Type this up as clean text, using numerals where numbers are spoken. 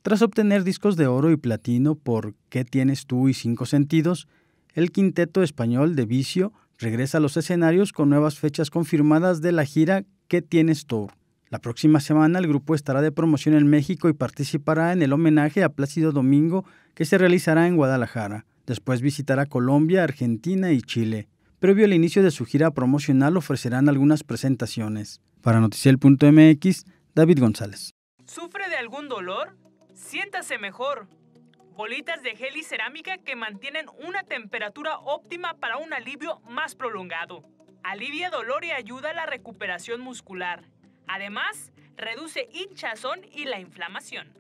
Tras obtener discos de oro y platino por ¿Qué tienes tú? Y Cinco sentidos, el quinteto español de Vicio regresa a los escenarios con nuevas fechas confirmadas de la gira ¿Qué tienes Tour? La próxima semana el grupo estará de promoción en México y participará en el homenaje a Plácido Domingo que se realizará en Guadalajara. Después visitará Colombia, Argentina y Chile. Previo al inicio de su gira promocional ofrecerán algunas presentaciones. Para Noticiel.mx, David González. ¿Sufre de algún dolor? Siéntase mejor. Bolitas de gel y cerámica que mantienen una temperatura óptima para un alivio más prolongado. Alivia dolor y ayuda a la recuperación muscular. Además, reduce hinchazón y la inflamación.